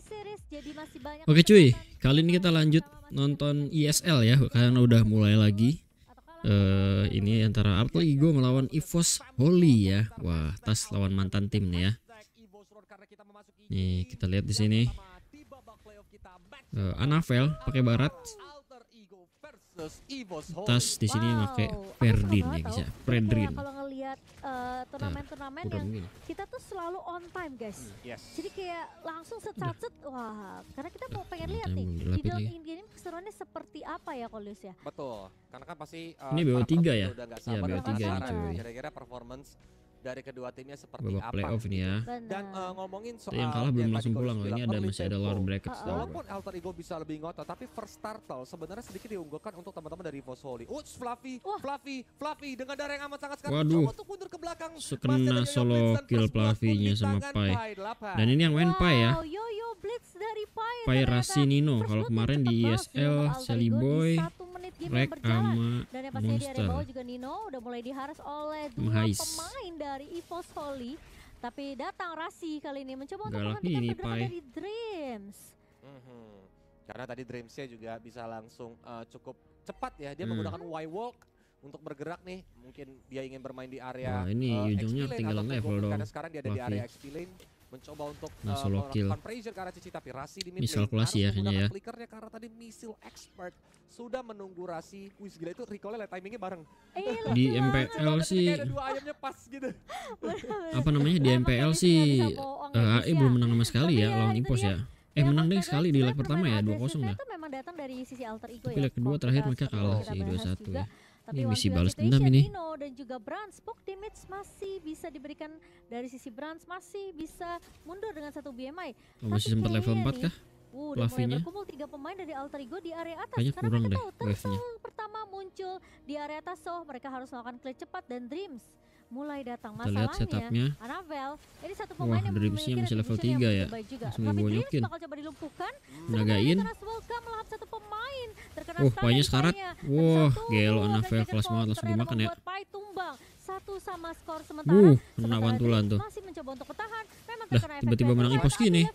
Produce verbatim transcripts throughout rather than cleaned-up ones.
series jadi masih banyak. Oke cuy, kali ini kita lanjut nonton I S L ya, karena udah mulai lagi. Uh, ini antara Alter Ego melawan EVOS Holy ya. Wah, tas lawan mantan tim nih ya. Nih kita lihat di sini. Uh, Anavel pakai barat. Tas di sini pakai Perdin ya guys ya. Perdin. Kalau ngelihat uh, turnamen-turnamen yang mungkin kita tuh selalu on time guys. Yes. Jadi kayak langsung set-set, wah, karena kita mau pengen lihat nih di dalam in-game keseruannya seperti apa ya Kolius ya. Betul. Karena kan pasti uh, ini B O tiga ya. Ya B O tiga ini cuy. Kira-kira performance dari kedua timnya seperti babak apa playoff ini ya. Dan uh, ngomongin soal yang kalah belum langsung pulang loh. Ini ada masih ada lower bracket. Uh, walaupun Alter Ego bisa lebih ngotot, tapi first turtle sebenarnya sedikit diunggulkan untuk teman-teman dari EVOS Holy. Uts, Fluffy, Wah. Fluffy, Fluffy dengan darah yang amat sangat sekarang. Waduh. Untuk mundur ke belakang. Sekena solo kill Fluffy-nya sama Pai. Dan ini yang main Pai ya. Pai Rasinino. Kalau kemarin di I S L Sally Boy, Rek sama dan yang pastinya di area bawah juga Nino udah mulai diharas oleh dua pemain dari EVOS Holy. Tapi datang Rasi kali ini mencoba untuk menghentikan pergerakan dari Dreams. Mm-hmm. Karena tadi Dreamsnya juga bisa langsung uh, cukup cepat ya. Dia hmm. menggunakan Y-Walk untuk bergerak nih. Mungkin dia ingin bermain di area Wah, ini uh, ujungnya tinggalan level dong. Karena sekarang dia ada di area X P lane. Mencoba untuk nah, uh, melakukan pressure ke arah Cici, tapi Rasi di mid lane kalkulasi ya kayaknya ya. Flickernya karena tadi misil expert sudah menunggu Rasi. Wih gila itu recall-nya timingnya bareng. Eh, di M P L sih ada dua ayamnya pas gitu. Apa namanya di M P L sih uh, A E belum menang sama sekali ya lawan EVOS ya. Eh menang deh sekali di leg pertama ya dua kosong dah. Tapi leg kedua terakhir mereka kalah sih dua satu ya. Ini misi balas dendam ini. Nino dan juga Brans, poke damage masih bisa diberikan dari sisi Brans, masih bisa mundur dengan satu B M I. Oh, masih sempat level empat kah? Uh, udah mulai berkumpul tiga pemain dari Alter Ego di area atas. Kayaknya karena kurang mereka deh tahu turtle pertama muncul di area atas, so mereka harus melakukan clear cepat dan Dreams mulai datang. Masalahnya Anavel ini satu pemain Wah, yang Dreamsnya masih level tiga ya. Langsung dibonyokin. Bakal coba dilumpuhkan. Nagain. Satu pemain terkena uh, Painya sekarat. Wah, gelo Anavel kelas banget langsung dimakan ya. Pai tumbang satu sama skor sementara. Uh, kena pantulan tuh. Masih mencoba untuk bertahan. Memang dah, tiba-tiba menang EVOS gini.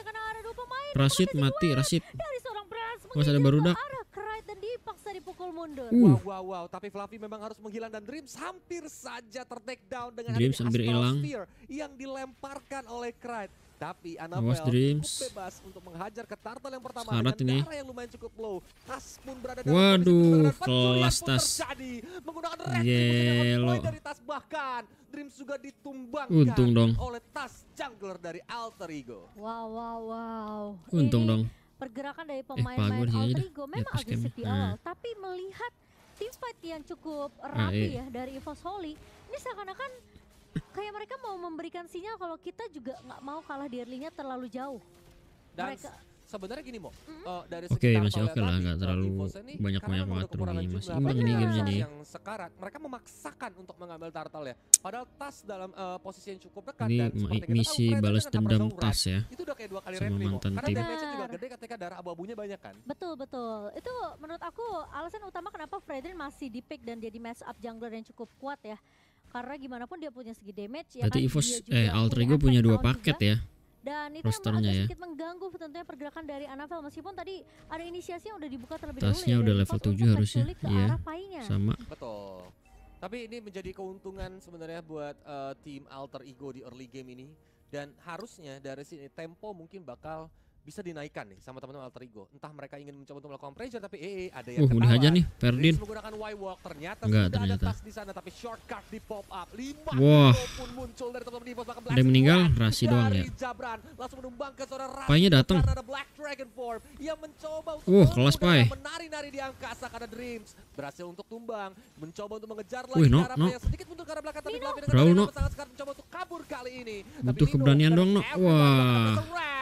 Rashid mati, Rashid. Mas ada barudak. Dan dipaksa dipukul mundur. Uh. Wow, wow, wow. Tapi Fluffy memang harus menghilang dan Dreams hampir saja ter-take down dengan Dreams hampir hilang yang dilemparkan oleh Kride. Tapi Anavel cukup bebas untuk menghajar ke turtle yang pertama Syarat dengan ini. darah yang lumayan cukup low. Tas pun berada dalam waduh, kelas tas. Menggunakan gelo dari tas bahkan Dreams juga ditumbangkan untung dong oleh tas jungler dari Alter Ego. Wow, wow, wow. Untung ini dong. Pergerakan dari pemain-pemain eh, Alter Ego memang ya, agresif di awal, nah. tapi melihat teamfight yang cukup rapi ah, iya. ya dari EVOS Holy, ini seakan-akan kayak mereka mau memberikan sinyal kalau kita juga nggak mau kalah di early-nya terlalu jauh. Dan mereka sebenarnya gini Mo, mm-hmm. uh, dari oke okay, masih oke okay lah, nggak terlalu banyak-banyak ngatur nih, masih imbang ini gamenya nih. Yang sekarat, mereka memaksakan untuk mengambil turtle ya, padahal tas dalam uh, posisi yang cukup dekat. Ini dan misi tahu, balas dendam tas ya, itu udah kayak dua kali sama mantan karena tim. damage-nya juga gede ketika darah abu-abunya banyak kan. Betul, betul. Itu menurut aku alasan utama kenapa Fredrin masih di pick dan dia di match up jungler yang cukup kuat ya. Karena gimana pun dia punya segi damage ya. Berarti kan, EVOS eh Alter Ego punya dua paket juga. Ya. Dan itu yang agak ya. sedikit mengganggu tentunya pergerakan dari Anavel meskipun tadi ada inisiasi yang udah dibuka terlebih dahulu. Tasnya ya, udah level tujuh harusnya. Iya. Sama. Betul. Tapi ini menjadi keuntungan sebenarnya buat uh, tim Alter Ego di early game ini dan harusnya dari sini tempo mungkin bakal bisa dinaikkan nih sama teman-teman Alter Ego. Entah mereka ingin mencoba untuk melakukan pressure tapi eh, eh ada yang uh, udah aja nih Perdin. Menggunakan Y-Walk ternyata enggak sudah ternyata. ada tas di sana tapi shortcut di pop up. lima wah. pun muncul dari teman-teman di pos belakang. Ada yang meninggal, Rasi doang ya. Jabran langsung menumbang ke seorang Rasi. Painya datang. Ada Black Dragon Form yang mencoba untuk uh, kelas Pai. menari-nari di angkasa karena Dreams berhasil untuk tumbang, mencoba untuk mengejar Wih, lagi no, arah no. yang sedikit mundur ke arah belakang tapi Fluffy Brawl, no. sangat sekali mencoba untuk kabur kali ini. Butuh keberanian dong, no. Wah.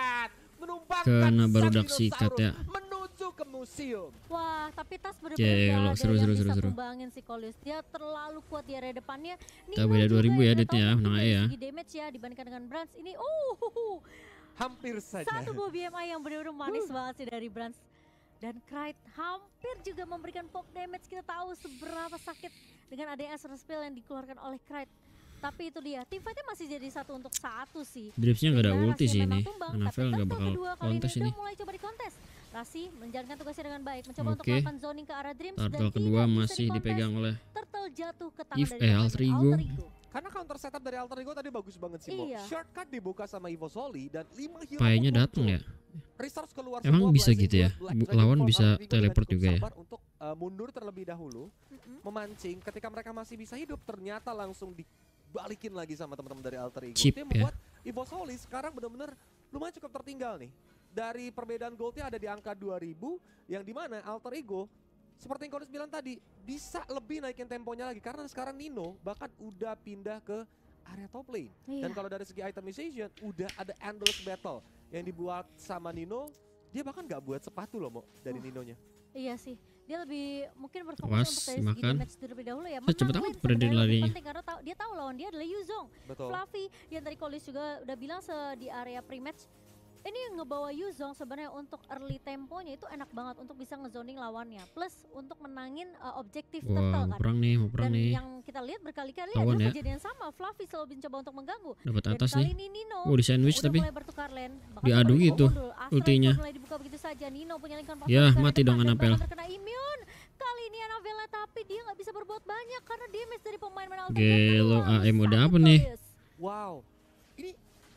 Kena barudak sikat ya. Menuju ke museum. Wah, tapi tas benar-benar seru seru seru seru. Tumbangin si Kolius. Dia terlalu kuat di area depannya. Kita beda dua ribu ya ditnya ya, menang ya. Damage ya dibandingkan dengan Brans ini. Oh, hampir saja. Satu buah B M I yang benar-benar manis uh. banget sih dari Brans. Dan Kride hampir juga memberikan poke damage. Kita tahu seberapa sakit dengan adanya Ezreal spell yang dikeluarkan oleh Kride. Tapi itu dia, tim fightnya masih jadi satu untuk satu sih. Dripsnya nggak ada ulti sih ini. Anafel nggak bakal kontes ini. Mulai coba di kontes. Rasi menjalankan tugasnya dengan baik, mencoba untuk Oke. melakukan zoning ke arah Dreams dan Turtle tidak kedua bisa masih dikontes. dipegang oleh Turtle jatuh ke tangan If dari eh pemain Alter Ego. Alter Ego. Karena counter setup dari Alter Ego tadi bagus banget sih, Mo. Iya. Shortcut dibuka sama Evo Soli dan lima hero Payanya muncul. datang ya. Resource keluar Emang semua, bisa Blazing gitu ya? Black Bu- Dragon lawan Force bisa Alter Ego teleport dengan juga ya? sabar untuk uh, mundur terlebih dahulu, Mm-mm. memancing. Ketika mereka masih bisa hidup, ternyata langsung dibalikin lagi sama teman-teman dari Alter Ego. Chip Itu yang ya. membuat Evo Soli sekarang benar-benar lumayan cukup tertinggal nih. Dari perbedaan goldnya ada di angka dua ribu, yang dimana Alter Ego seperti yang Konis bilang tadi, bisa lebih naikin temponya lagi. Karena sekarang Nino bahkan udah pindah ke area top lane. Iya. Dan kalau dari segi itemization, udah ada endless battle yang dibuat sama Nino. Dia bahkan nggak buat sepatu loh, Mo, dari Oh. Ninonya. Iya sih, dia lebih mungkin berfokus Awas, untuk dari segi dimakan. damage terlebih dahulu ya. Eh, cepet Menang amat lane Brandon sebenarnya lebih larinya. penting karena tahu, dia tahu lawan dia adalah Yuzong. Betul. Fluffy yang tadi Kolis juga udah bilang se di area pre-match, ini yang ngebawa Yuzong sebenarnya untuk early temponya itu enak banget untuk bisa ngezoning lawannya. Plus untuk menangin uh, objektif Wah, turtle mau kan. perang nih, mau perang Dan nih. yang kita lihat berkali-kali Lawan adalah ya. kejadian sama. Fluffy selalu mencoba untuk mengganggu. Dapat Dan atas kali nih. ini Nino Oh, di sandwich udah tapi. mulai bertukar lane. Bahkan Diadu mulai gitu mundur. Astral ultinya. mulai dibuka begitu saja. Nino punya lingkaran pasukan Ya, ke arah mati depan dong dan Anapel. bahkan terkena immune. Kali ini Anabella tapi dia nggak bisa berbuat banyak karena damage dari pemain-pemain Alter Gelo, terlalu A M udah sakit, apa nih? Kolis. Wow, ini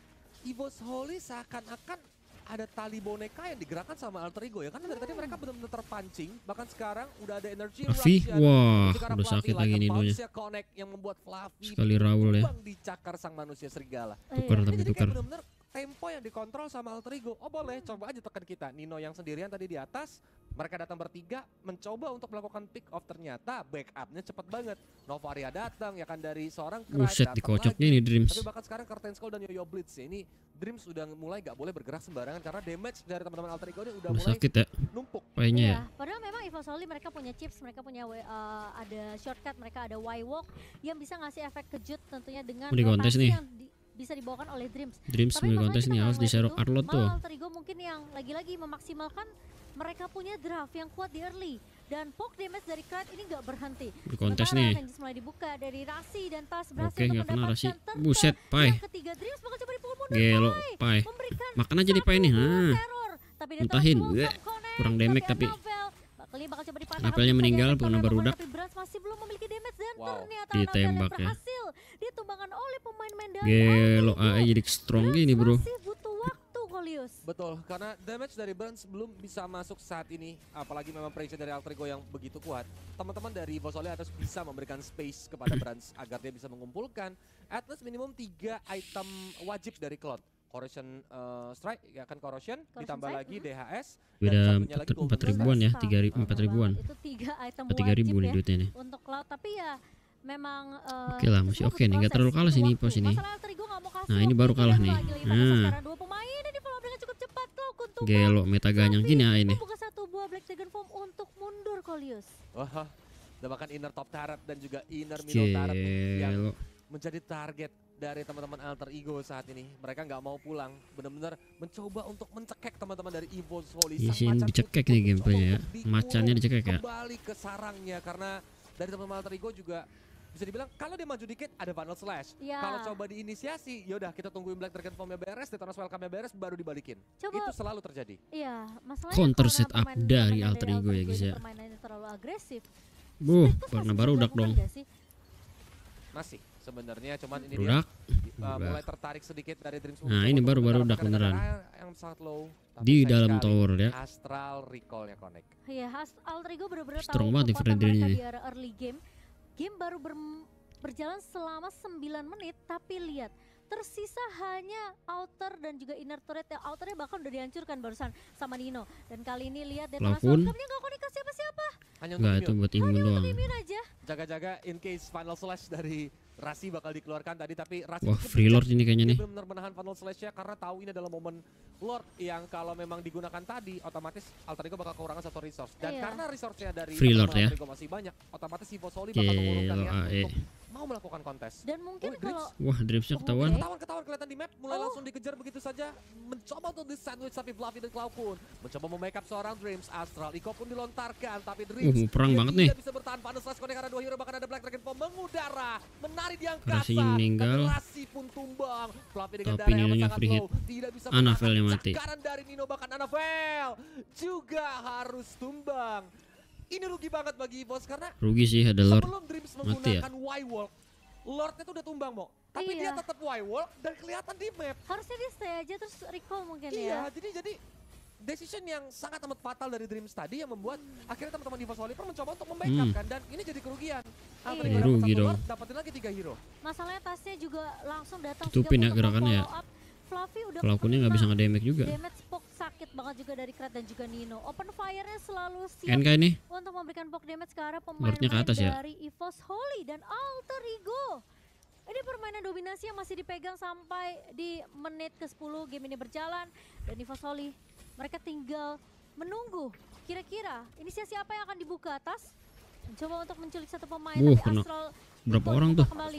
Evo Soli seakan-akan ada tali boneka yang digerakkan sama Alter Ego ya. Karena dari tadi mereka benar-benar terpancing. Bahkan sekarang udah ada energy Fluffy, eruption. wah, Sekarang udah Fluffy sakit like lagi a Ninonya. bounce-nya connect yang membuat Fluffy Sekali Raul ya. tumbang dicakar sang manusia serigala. Tukar Iya. Ini tapi jadi tukar. kayak benar-benar tempo yang dikontrol sama Alter Ego. Oh boleh, coba aja tekan kita. Nino yang sendirian tadi di atas, mereka datang bertiga, mencoba untuk melakukan pick off, ternyata backupnya cepet banget. Novaria datang, ya kan dari seorang Knight Buset, datang dikocoknya lagi. nih Dreams. Tapi bahkan sekarang Curtain Skull dan Yoyo Blitz ya, ini Dreams udah mulai gak boleh bergerak sembarangan karena damage dari teman-teman Alter Ego ini udah Udah mulai sakit ya numpuk. payanya ya. Iya, padahal memang Evo Soli mereka punya chips, mereka punya uh, ada shortcut, mereka ada Y-Walk yang bisa ngasih efek kejut tentunya dengan Mau di kontes rotasi nih. yang di- bisa dibawakan oleh Dreams. Dreams Tapi mau masalahnya kontes kita nih, nggak harus ngeliat diserok itu, Arlot tuh. malah Alter Ego mungkin yang lagi-lagi memaksimalkan mereka punya draft yang kuat di early dan poke damage dari Krat ini nggak berhenti. Di kontes Sementara nih. Avengers mulai dibuka dari Rasi dan Tas berhasil Oke, untuk nggak kena Rasi. mendapatkan turtle. Buset, Pai. Yang ketiga Dreams bakal coba dipukul mundur. Gelo, Pai. Pai. Memberikan Makan aja di Pai nih. satu Nah, teror. Tapi dia muntahin. terus Bleh. Wolfram connect, Kurang damage tapi. Anabel bakal bakal coba dipatahkan. Anabelnya Bisa meninggal, di-attack pengen oleh barudak. Tapi Brans masih belum memiliki damage dan Wow. ternyata Ditembak Anabel ya. berhasil ditumbangkan oleh pemain-pemain dari Gelo, Alter A E Ego. jadi strong Brans gini bro. masih butuh waktu, Kolius. Betul, karena damage dari Burns belum bisa masuk saat ini. Apalagi memang pressure dari Alter Ego yang begitu kuat. Teman-teman dari Evo Soli harus bisa memberikan space kepada Burns agar dia bisa mengumpulkan at least minimum tiga item wajib dari Cloud. Corrosion uh, Strike, ya kan Corrosion, Corrosion ditambah Strike, lagi mm. D H S. Beda dan satunya lagi Golden empat ribuan Strike. ya, tiga ribu, empat ribuan. Itu tiga item Atau tiga ribu wajib nih ya duitnya nih. untuk Cloud, tapi ya memang uh, Oke lah, itu masih semua oke butuh nih, nggak proses, terlalu kalah butuh sini waktu. pos ini. Masalah Alter Ego nggak mau kasih Nah, ini waktu baru kalah dan nih. lagi-lagi pada Nah. sekarang dua pemain dan di follow up dengan cukup cepat. Cloud untung Gelo, meta ganyang gini A E nih. membuka satu buah Black Dragon Form untuk mundur, Kolius. Wah, udah bahkan inner top turret dan juga inner middle turret nih yang Gelo. menjadi target dari teman-teman Alter Ego saat ini. Mereka nggak mau pulang, benar-benar mencoba untuk mencekek teman-teman dari Evo Soli. Iya Sang sih, ini macan dicekek putih nih mencoba gameplaynya ya. untuk dikurung, Macannya dicekek ya. kembali ke sarangnya karena dari teman-teman Alter Ego juga bisa dibilang kalau dia maju dikit ada Final Slash. Ya. Kalau coba diinisiasi, yaudah kita tungguin Black Dragon Form-nya beres, Detona's Welcome-nya beres, baru dibalikin. Coba- Itu selalu terjadi. Iya, masalahnya Counter karena setup pemain- dari pemain Alter Ego ya, guys ini ya. permainannya terlalu agresif. Buh, Split push warna masih baru bisa udah dilakukan dong. nggak sih? Masih sebenarnya, cuman ini Rudak. dia uh, Udah. mulai tertarik sedikit dari Dreams. Nah, ini baru baru udah beneran. Yang sangat low. tapi Di sayang dalam sekali, tower ya. Astral Recall-nya connect. Iya, Has- Alter Ego benar-benar Strong tahu banget nih kekuatan Freddy mereka ini. di era early game. Game baru ber- berjalan selama sembilan menit, tapi lihat tersisa hanya outer dan juga inner turret. Yang outernya bahkan udah dihancurkan barusan sama Nino. Dan kali ini lihat Detona's Plafon. Welcome-nya nggak connect ke siapa-siapa. Hanya Enggak, untuk itu immune. buat imun doang. Immune aja. Jaga-jaga in case Final Slash dari Rasi bakal dikeluarkan tadi, tapi Rasi Wah, cukup free bijak. lord ini kayaknya Dia nih. benar-benar menahan Final Slash-nya karena tahu ini adalah momen Lord yang kalau memang digunakan tadi otomatis Alter Ego bakal kekurangan satu resource. Dan Iya. karena resource-nya dari Free lord teman-teman ya. Alter Ego masih banyak, otomatis Evo Soli bakal mengurungkan Gelo niat A E. untuk mau melakukan kontes. Dan mungkin oh, kalau wah Dreamsnya ketahuan. Ketahuan ketahuan kelihatan di map, mulai oh. langsung dikejar begitu saja. Mencoba untuk di sandwich tapi Fluffy dan Cloud pun mencoba memake seorang Dreams. Astral Iko pun dilontarkan tapi Dreams uh, perang banget nih. bisa bertahan pada slash connect karena dua hero, bahkan ada Black Dragon Bomb mengudara, menari di angkasa. Karasinya meninggal. Karasi pun tumbang. Fluffy dengan tapi darah yang Ninonya sangat free hit. low, tidak bisa Anavelnya mati. Cakaran dari Nino, bahkan Anavel juga harus tumbang. Ini rugi banget bagi Evos karena rugi sih, ada Lord sebelum Dreams mati ya. menggunakan Y-Walk, Lordnya tuh udah tumbang Mo, tapi iya. dia tetap Y-Walk dan kelihatan di map. Harusnya dia stay aja terus recall mungkin iya, ya. jadi jadi decision yang sangat amat fatal dari Dreams tadi yang membuat hmm. akhirnya teman-teman di Evos Voliper mencoba untuk membackup hmm. kan, dan ini jadi kerugian. Iya. Iya. Rugi dong. Dapatin lagi tiga hero. Masalahnya tasnya juga langsung datang. Tutupin ya gerakannya ya. Fluffy udah pelakunya nggak bisa nge-damage juga. Damage poke sakit banget juga dari Krat dan juga Nino. Open fire-nya selalu siap N K ini untuk memberikan poke damage ke arah pemain ke atas ya. dari Evos Holy dan Alter Ego. Ini permainan dominasi yang masih dipegang sampai di menit ke sepuluh game ini berjalan. Dan Evos Holy, mereka tinggal menunggu. Kira-kira inisiasi apa yang akan dibuka atas? Mencoba untuk menculik satu pemain uh, tapi Astral berapa orang tuh? Kembali.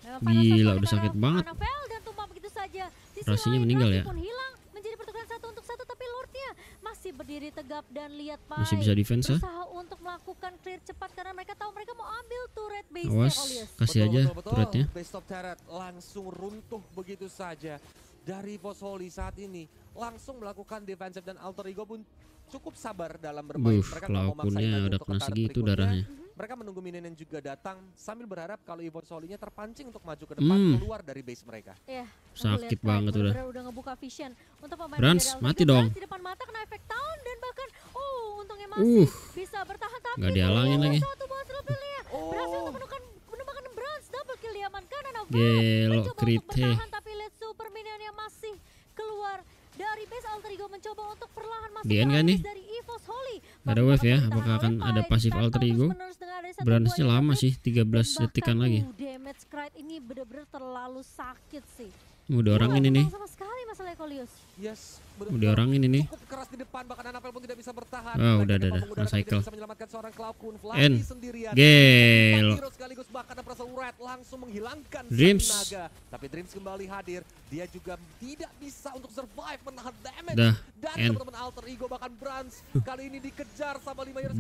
Gila, udah sakit banget. Anavel dan tumbang begitu saja. Rasinya meninggal ya. Pun hilang menjadi pertukaran satu untuk satu, tapi Lordnya masih berdiri tegap dan lihat Pai masih bisa defense ya. berusaha untuk melakukan clear cepat karena mereka tahu mereka mau ambil turret base. Awas, kasih aja betul, betul, turretnya. Base top turret langsung runtuh begitu saja dari Evos Holy saat ini. Langsung melakukan defensive dan Alter Ego pun cukup sabar dalam bermain. Buh, mereka nggak mau maksain Cloud-nya lagi udah untuk kena ke turret segitu berikutnya. darahnya. Mereka menunggu minion yang juga datang sambil berharap kalau Evos Holy-nya terpancing untuk maju ke depan, Hmm. keluar dari base mereka. Iya, sakit banget udah. Udah ngebuka vision untuk pemain Brans, dari mati Alter Ego. dong. Brans di depan mata kena efek tahun dan bahkan oh untungnya masih Uh, bisa bertahan tapi nggak dihalangin oh, lagi. Satu berhasil pilih. Oh. Berhasil untuk menemukan menemukan Brans, double kill diamankan dan Anavel Gelo, mencoba untuk crit, heh. bertahan tapi lihat super minion yang masih keluar dari base. Alter Ego mencoba untuk perlahan masuk Di end kan nih? dari Evos Holy. Gak ada wave ya, apakah akan ada pasif Alter Ego? Bransnya lama sih, tiga belas detikan lagi. Damage Knight ini benar-benar terlalu sakit sih. Udah orang ini nih. Sama sekali masalah Ekolius. Yes, Udah orang ini nih. cukup keras di depan, bahkan Anavel pun tidak bisa bertahan. Oh, Mereka udah, dapat udah, menggunakan udah, cycle. bisa menyelamatkan seorang Cloud Kun. N. Fluffy sendirian. Gelo. Hero sekaligus bahkan ada perasaan Red langsung menghilangkan Dreams. sang naga. Tapi Dreams kembali hadir. Dia juga tidak bisa untuk survive menahan damage. Dah, Dan N. teman-teman Alter Ego bahkan Brans kali ini dikejar sama lima hero.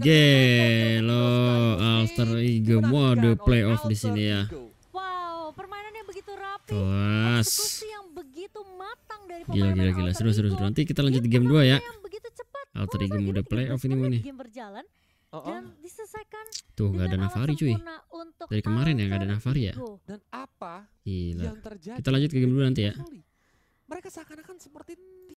Gelo, Alter Ego mode playoff di sini ya. Wow, permainan yang begitu rapi. Kelas. Eksekusi yang begitu matang dari Gila, pemain gila, gila. Alter Seru, seru, Ego. seru. Nanti kita lanjut di game dua ya. Yang begitu cepat. Alter Oh, Ego masa mode gini playoff ini tiga belas nih. Game berjalan Oh, oh. dan diselesaikan. Tuh, gak ada dengan alat Navari cuy. sempurna untuk Dari kemarin ya gak ada Alter Navari ya. Ego. Dan apa Gila. yang terjadi? Kita lanjut ke game dua nanti ya. Mereka seakan-akan seperti